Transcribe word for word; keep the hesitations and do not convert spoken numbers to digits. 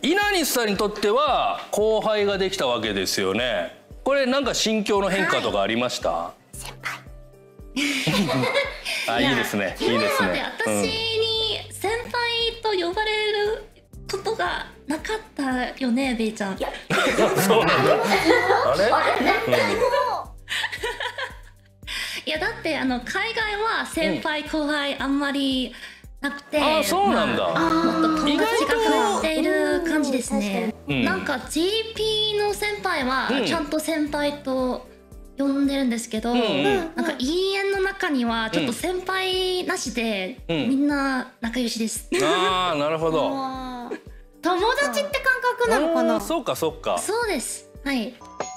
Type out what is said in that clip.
稲西さんにとっては後輩ができたわけですよね。これなんか心境の変化とかありました？はい、 先輩。 あ、いいですね。いいですね。 私に先輩と呼ばれることがなかったよね、ベイちゃん。いや、 そうなんだ。あれ？ いやだってあの海外は先輩後輩あんまりなくて、 あ、そうなんだ。 もっと友達が増えている感じですね。なんか ジーピー の先輩はちゃんと先輩と呼んでるんですけど、なんかいい縁の中にはちょっと先輩なしでみんな仲良しです。 ああ、なるほど。 友達って感覚なのかな。 そうかそうか。 そうです。はい。